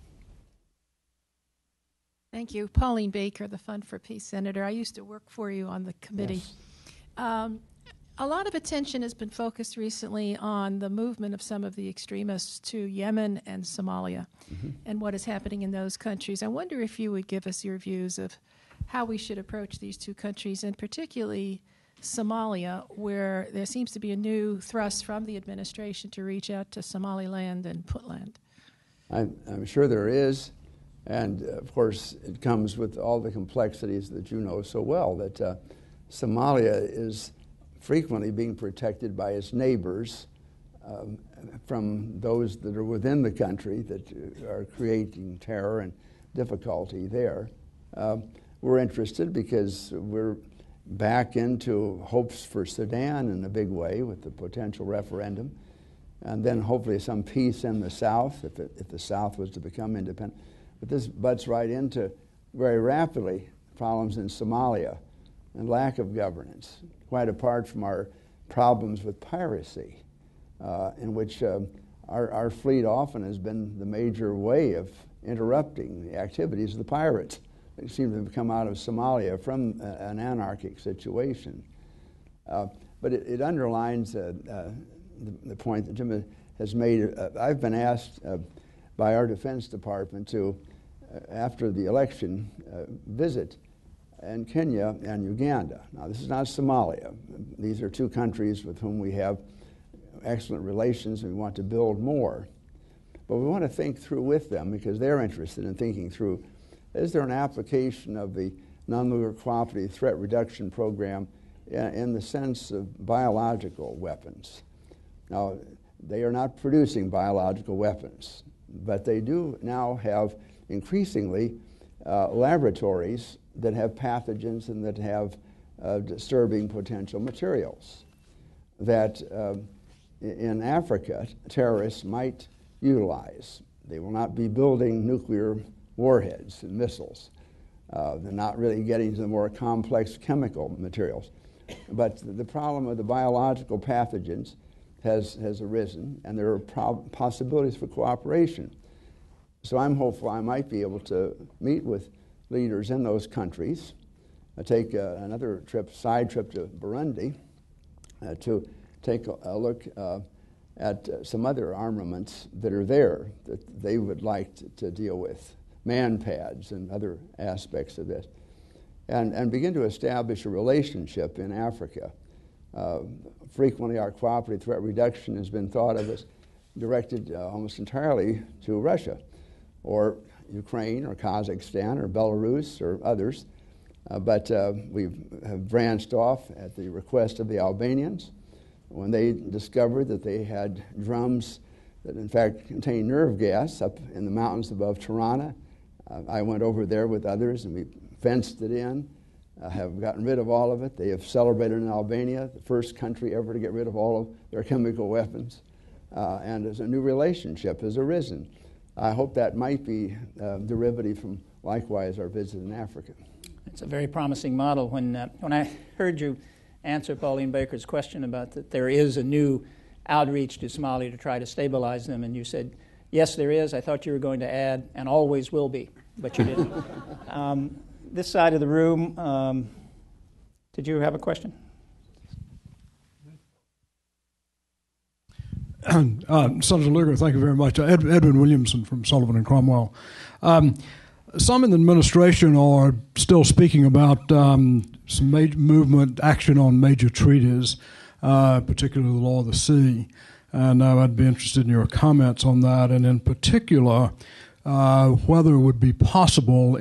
Thank you. Pauline Baker, the Fund for Peace Senator. I used to work for you on the committee. Yes. A lot of attention has been focused recently on the movement of some of the extremists to Yemen and Somalia, and what is happening in those countries. I wonder if you would give us your views of how we should approach these two countries, and particularly Somalia, where there seems to be a new thrust from the administration to reach out to Somaliland and Puntland. I'm sure there is. And, of course, it comes with all the complexities that you know so well, that Somalia is frequently being protected by its neighbors from those that are within the country that are creating terror and difficulty there. We're interested because we're back into hopes for Sudan in a big way with the potential referendum, and then hopefully some peace in the South if the South was to become independent. But this butts right into, very rapidly, problems in Somalia and lack of governance, quite apart from our problems with piracy, in which our fleet often has been the major way of interrupting the activities of the pirates. They seem to have come out of Somalia from an anarchic situation. But it underlines the point that Jim has made. I've been asked by our Defense Department to, after the election, visit in Kenya and Uganda. Now, this is not Somalia. These are two countries with whom we have excellent relations and we want to build more. But we want to think through with them, because they're interested in thinking through, is there an application of the non-nuclear cooperative threat reduction program in the sense of biological weapons? Now, they are not producing biological weapons, but they do now have increasingly laboratories that have pathogens and that have disturbing potential materials that in Africa terrorists might utilize. They will not be building nuclear warheads and missiles. They're not really getting to the more complex chemical materials. But the problem of the biological pathogens has arisen, and there are possibilities for cooperation. So I'm hopeful I might be able to meet with leaders in those countries. I take another side trip to Burundi to take a look at some other armaments that are there that they would like to deal with, man pads and other aspects of this, and begin to establish a relationship in Africa. Frequently, our cooperative threat reduction has been thought of as directed almost entirely to Russia, or Ukraine, or Kazakhstan, or Belarus, or others. But we have branched off at the request of the Albanians when they discovered that they had drums that in fact contained nerve gas up in the mountains above Tirana. I went over there with others and we fenced it in, have gotten rid of all of it. They have celebrated in Albania, the first country ever to get rid of all of their chemical weapons. And as a new relationship has arisen. I hope that might be derivative from, likewise, our visit in Africa. It's a very promising model. When I heard you answer Pauline Baker's question about that there is a new outreach to Somalia to try to stabilize them, and you said, yes, there is. I thought you were going to add, and always will be, but you didn't. This side of the room, did you have a question? Senator Lugar, thank you very much. Edwin Williamson from Sullivan and Cromwell. Some in the administration are still speaking about some major movement action on major treaties, particularly the law of the sea. And I'd be interested in your comments on that, and in particular, whether it would be possible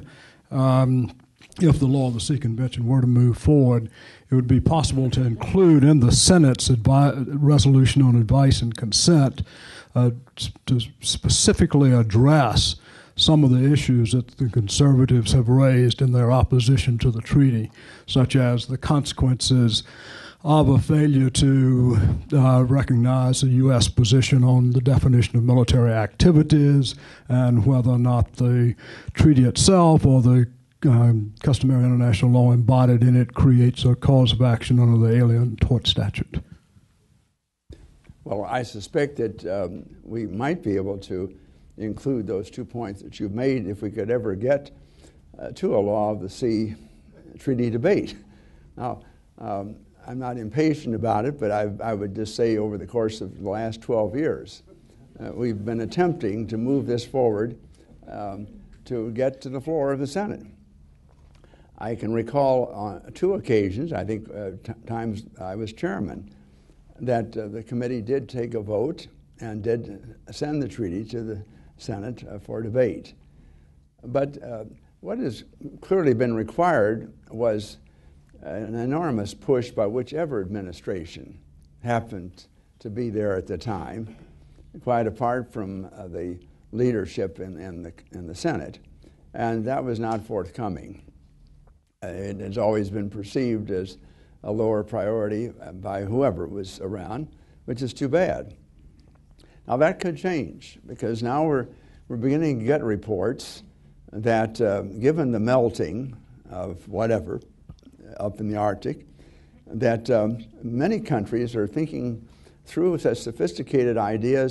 if the Law of the Sea Convention were to move forward, it would be possible to include in the Senate's resolution on advice and consent to specifically address some of the issues that the conservatives have raised in their opposition to the treaty, such as the consequences of a failure to recognize the U.S. position on the definition of military activities, and whether or not the treaty itself or the customary international law embodied in it creates a cause of action under the Alien Tort Statute. Well, I suspect that we might be able to include those 2 points that you've made if we could ever get to a law of the sea treaty debate. Now, I'm not impatient about it, but I would just say over the course of the last 12 years, we've been attempting to move this forward to get to the floor of the Senate. I can recall on 2 occasions, I think times I was chairman, that the committee did take a vote and did send the treaty to the Senate for debate. But what has clearly been required was an enormous push by whichever administration happened to be there at the time, quite apart from the leadership in the Senate, and that was not forthcoming. It has always been perceived as a lower priority by whoever was around, which is too bad. Now that could change, because now we're beginning to get reports that given the melting of whatever up in the Arctic, that many countries are thinking through such sophisticated ideas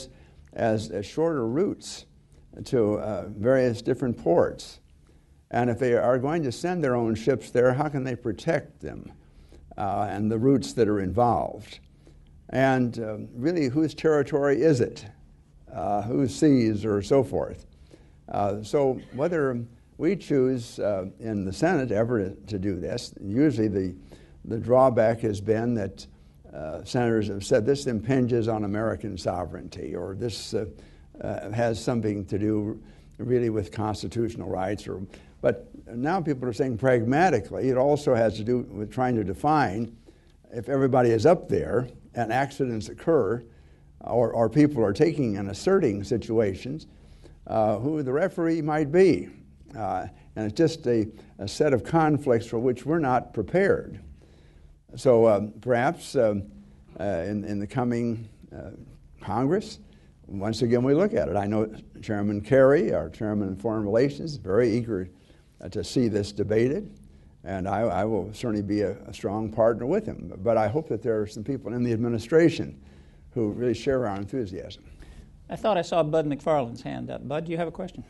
as shorter routes to various different ports. And if they are going to send their own ships there, how can they protect them and the routes that are involved? And really, whose territory is it? Whose seas or so forth? So whether we choose in the Senate ever to do this, usually the drawback has been that senators have said this impinges on American sovereignty, or this has something to do really with constitutional rights. But now people are saying pragmatically it also has to do with trying to define, if everybody is up there and accidents occur or people are taking and asserting situations, who the referee might be. And it's just a set of conflicts for which we're not prepared. So perhaps in the coming Congress, once again we look at it. I know Chairman Kerry, our Chairman of Foreign Relations, is very eager to see this debated, and I will certainly be a strong partner with him. But I hope that there are some people in the administration who really share our enthusiasm. I thought I saw Bud McFarland's hand up. Bud, do you have a question?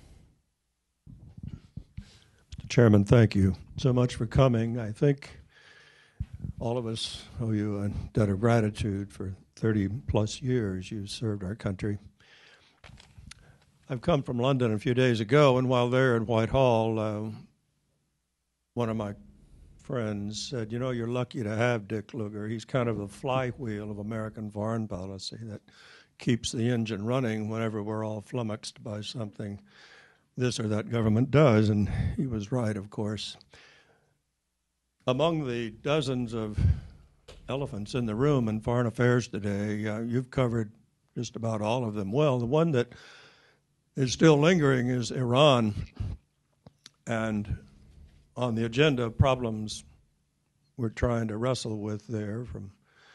Mr. Chairman, thank you so much for coming. I think all of us owe you a debt of gratitude for 30-plus years you've served our country. I've come from London a few days ago, and while there in Whitehall, one of my friends said, you know, you're lucky to have Dick Lugar. He's kind of the flywheel of American foreign policy that keeps the engine running whenever we're all flummoxed by something this or that government does, and he was right, of course. Among the dozens of elephants in the room in foreign affairs today, you've covered just about all of them well. The one that is still lingering is Iran, and on the agenda of problems we're trying to wrestle with there, from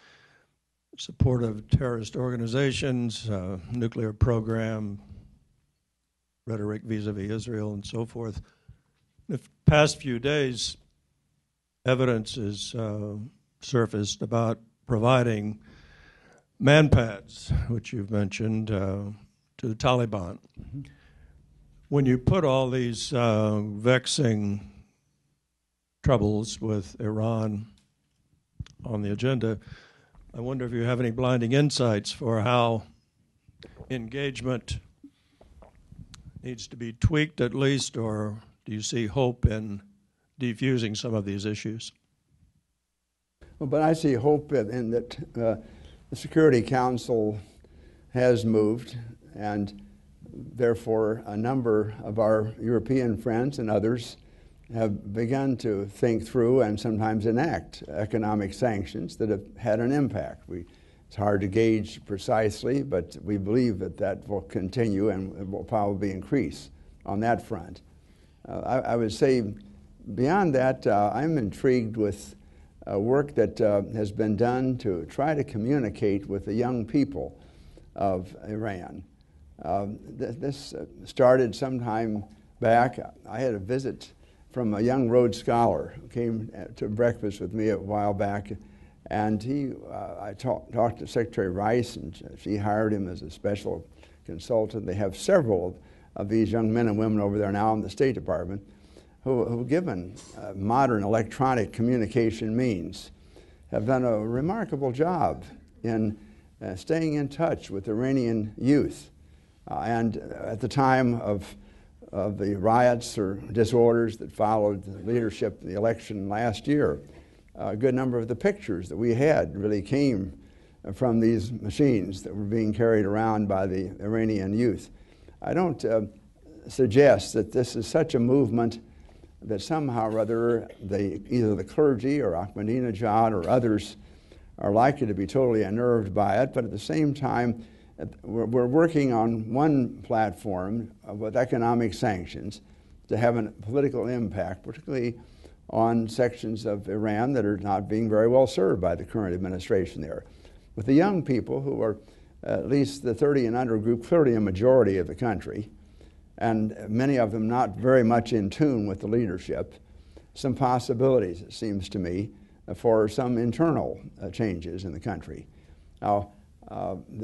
support of terrorist organizations, nuclear program, rhetoric vis-a-vis Israel, and so forth. The past few days, evidence has surfaced about providing manpads, which you've mentioned, to the Taliban. Mm-hmm. When you put all these vexing troubles with Iran on the agenda, I wonder if you have any blinding insights for how engagement needs to be tweaked at least, or do you see hope in defusing some of these issues? Well, but I see hope in that the Security Council has moved, and therefore a number of our European friends and others have begun to think through and sometimes enact economic sanctions that have had an impact. It's hard to gauge precisely, but we believe that will continue and it will probably increase on that front. I would say beyond that, I'm intrigued with work that has been done to try to communicate with the young people of Iran. This started sometime back. I had a visit from a young Rhodes Scholar who came to breakfast with me a while back, and I talked to Secretary Rice, and she hired him as a special consultant. They have several of these young men and women over there now in the State Department who given modern electronic communication means, have done a remarkable job in staying in touch with Iranian youth. And at the time of the riots or disorders that followed the leadership of the election last year, a good number of the pictures that we had really came from these machines that were being carried around by the Iranian youth. I don't suggest that this is such a movement that somehow or other either the clergy or Ahmadinejad or others are likely to be totally unnerved by it, but at the same time, we're working on one platform with economic sanctions to have a political impact, particularly on sections of Iran that are not being very well served by the current administration there. With the young people, who are at least the 30 and under group, clearly a majority of the country, and many of them not very much in tune with the leadership, some possibilities, it seems to me, for some internal changes in the country. Now,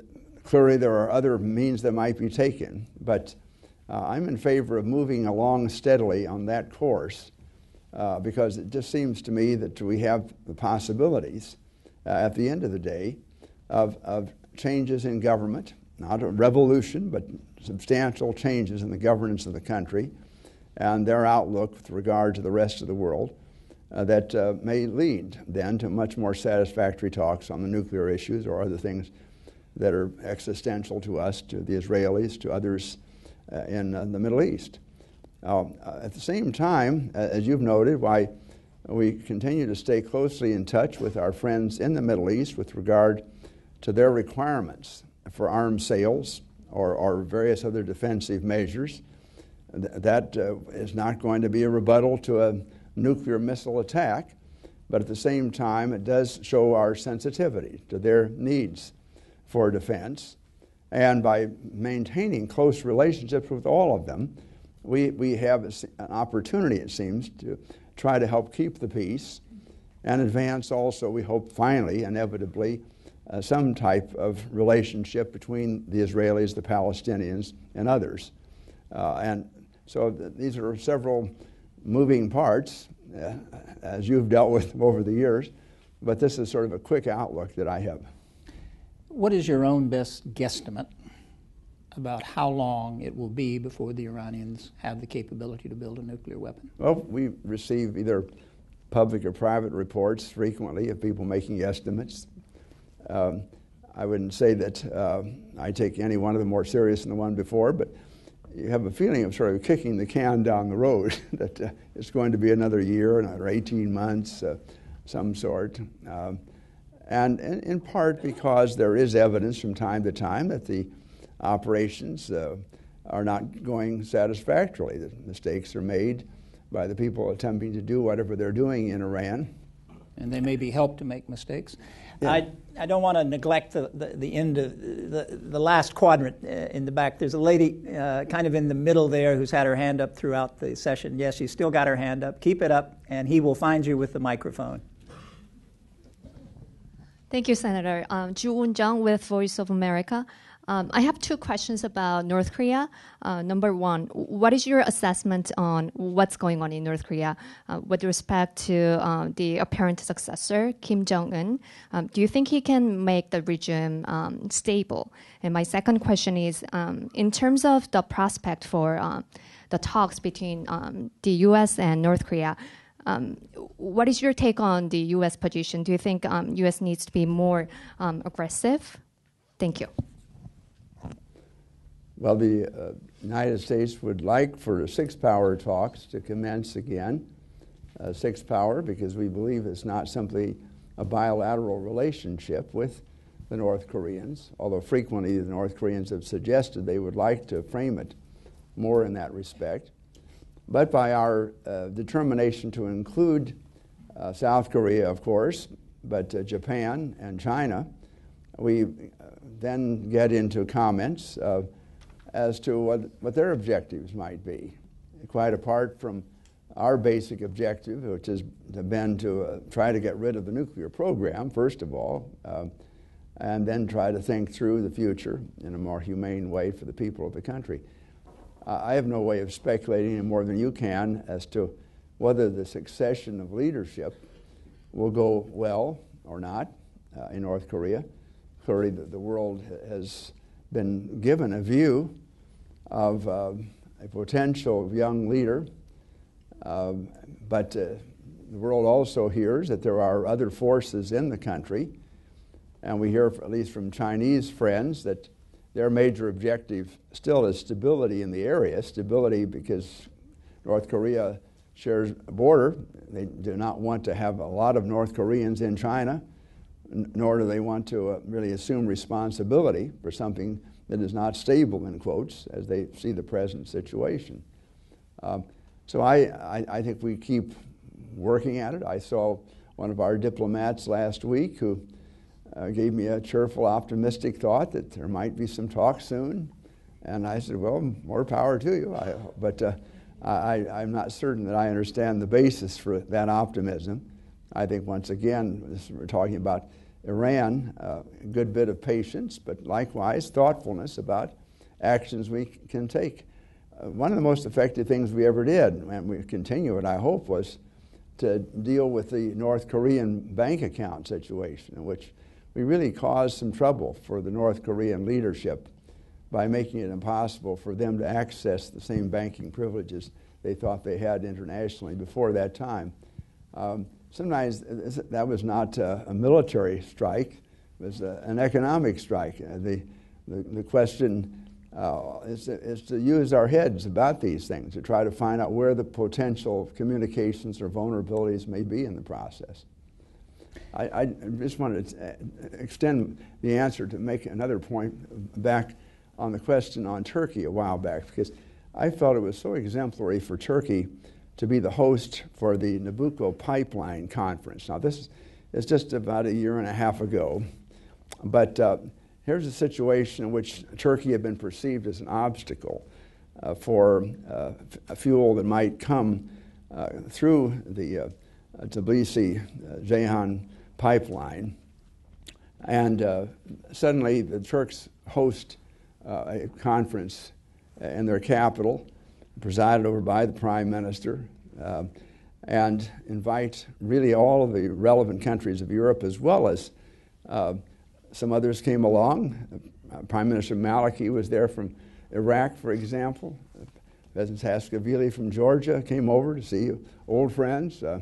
clearly there are other means that might be taken, but I'm in favor of moving along steadily on that course because it just seems to me that we have the possibilities at the end of the day of changes in government, not a revolution, but substantial changes in the governance of the country and their outlook with regard to the rest of the world that may lead then to much more satisfactory talks on the nuclear issues or other things that are existential to us, to the Israelis, to others in the Middle East. At the same time, as you've noted, why we continue to stay closely in touch with our friends in the Middle East with regard to their requirements for arms sales or various other defensive measures. That is not going to be a rebuttal to a nuclear missile attack, but at the same time it does show our sensitivity to their needs for defense. And by maintaining close relationships with all of them, we have an opportunity, it seems, to try to help keep the peace and advance also, we hope finally, inevitably, some type of relationship between the Israelis, the Palestinians, and others. And so these are several moving parts, as you've dealt with them over the years, but this is sort of a quick outlook that I have. What is your own best guesstimate about how long it will be before the Iranians have the capability to build a nuclear weapon? Well, we receive either public or private reports frequently of people making estimates. I wouldn't say that I take any one of them more serious than the one before, but you have a feeling of sort of kicking the can down the road, that it's going to be another year, another 18 months, some sort. And in part because there is evidence from time to time that the operations are not going satisfactorily. The mistakes are made by the people attempting to do whatever they're doing in Iran. And they may be helped to make mistakes. Yeah. I don't want to neglect the end of the last quadrant in the back. There's a lady kind of in the middle there who's had her hand up throughout the session. Yes, she's still got her hand up. Keep it up, and he will find you with the microphone. Thank you, Senator. Ju Woon-jung with Voice of America. I have two questions about North Korea. Number one, what is your assessment on what's going on in North Korea with respect to the apparent successor, Kim Jong-un? Do you think he can make the regime stable? And my second question is, in terms of the prospect for the talks between the U.S. and North Korea, what is your take on the U.S. position? Do you think U.S. needs to be more aggressive? Thank you. Well, the United States would like for six-power talks to commence again. Six-power, because we believe it's not simply a bilateral relationship with the North Koreans, although frequently the North Koreans have suggested they would like to frame it more in that respect. But by our determination to include South Korea, of course, but Japan and China, we then get into comments as to what their objectives might be, quite apart from our basic objective, which has been to try to get rid of the nuclear program, first of all, and then try to think through the future in a more humane way for the people of the country. I have no way of speculating any more than you can as to whether the succession of leadership will go well or not in North Korea. Clearly, the world has been given a view of a potential young leader, but the world also hears that there are other forces in the country, and we hear, at least from Chinese friends, that their major objective still is stability in the area, stability because North Korea shares a border. They do not want to have a lot of North Koreans in China, nor do they want to really assume responsibility for something that is not stable, in quotes, as they see the present situation. So I think we keep working at it. I saw one of our diplomats last week who gave me a cheerful, optimistic thought that there might be some talk soon. And I said, well, more power to you. I'm not certain that I understand the basis for that optimism. I think, once again, we're talking about Iran a good bit of patience, but likewise thoughtfulness about actions we can take. One of the most effective things we ever did, and we continue it, I hope, was to deal with the North Korean bank account situation, in which we really caused some trouble for the North Korean leadership by making it impossible for them to access the same banking privileges they thought they had internationally before that time. Sometimes that was not a military strike, it was an economic strike. The question is to use our heads about these things, to try to find out where the potential communications or vulnerabilities may be in the process. I just wanted to extend the answer to make another point back on the question on Turkey a while back, because I felt it was so exemplary for Turkey to be the host for the Nabucco Pipeline Conference. Now, this is just about a year and a half ago, but here's a situation in which Turkey had been perceived as an obstacle for a fuel that might come through the Tbilisi-Ceyhan pipeline. And suddenly the Turks host a conference in their capital, presided over by the Prime Minister, and invite really all of the relevant countries of Europe, as well as some others came along. Prime Minister Maliki was there from Iraq, for example. President Saakashvili from Georgia came over to see old friends. The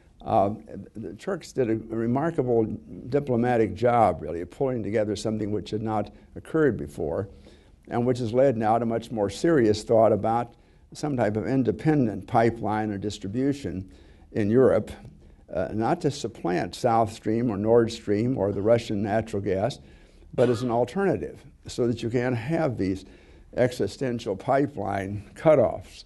Turks did a remarkable diplomatic job, really, of pulling together something which had not occurred before, and which has led now to much more serious thought about some type of independent pipeline or distribution in Europe, not to supplant South Stream or Nord Stream or the Russian natural gas, but as an alternative, so that you can have these existential pipeline cutoffs.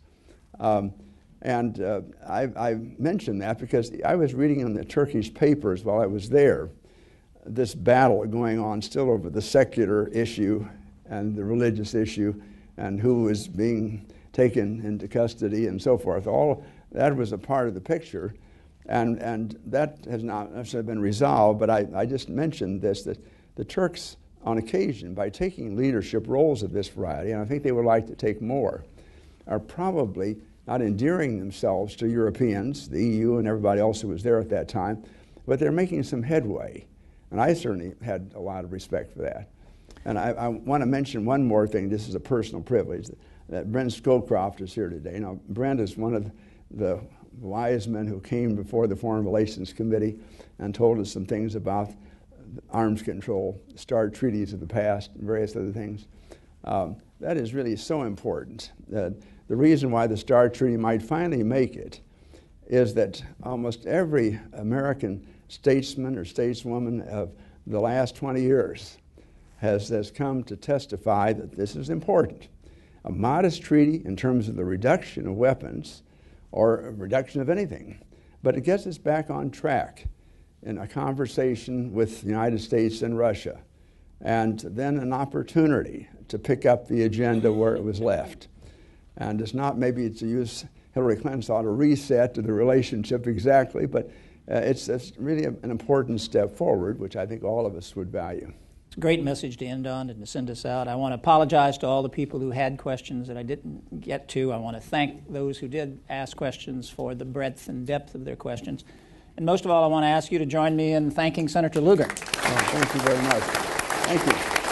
I mentioned that because I was reading in the Turkish papers while I was there this battle going on still over the secular issue and the religious issue and who was being taken into custody and so forth. All that was a part of the picture, and that has not necessarily been resolved, but I just mentioned this, that the Turks on occasion, by taking leadership roles of this variety, and I think they would like to take more, are probably not endearing themselves to Europeans, the EU and everybody else who was there at that time, but they're making some headway. And I certainly had a lot of respect for that. And I want to mention one more thing. This is a personal privilege, that Brent Scowcroft is here today. Now, Brent is one of the wise men who came before the Foreign Relations Committee and told us some things about arms control, START treaties of the past, and various other things. That is really so important. The reason why the START treaty might finally make it is that almost every American statesman or stateswoman of the last 20 years has come to testify that this is important. A modest treaty in terms of the reduction of weapons or a reduction of anything, but it gets us back on track in a conversation with the United States and Russia, and then an opportunity to pick up the agenda where it was left. And it's not maybe to use Hillary Clinton's thought, a reset to the relationship exactly, but it's really an important step forward, which I think all of us would value. It's a great message to end on and to send us out. I want to apologize to all the people who had questions that I didn't get to. I want to thank those who did ask questions for the breadth and depth of their questions. And most of all, I want to ask you to join me in thanking Senator Lugar. Thank you very much. Thank you.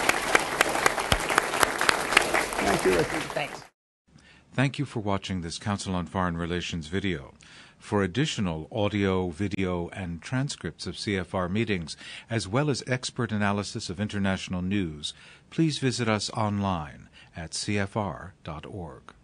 Thank you, Richard. Thanks. Thank you for watching this Council on Foreign Relations video. For additional audio, video, and transcripts of CFR meetings, as well as expert analysis of international news, please visit us online at cfr.org.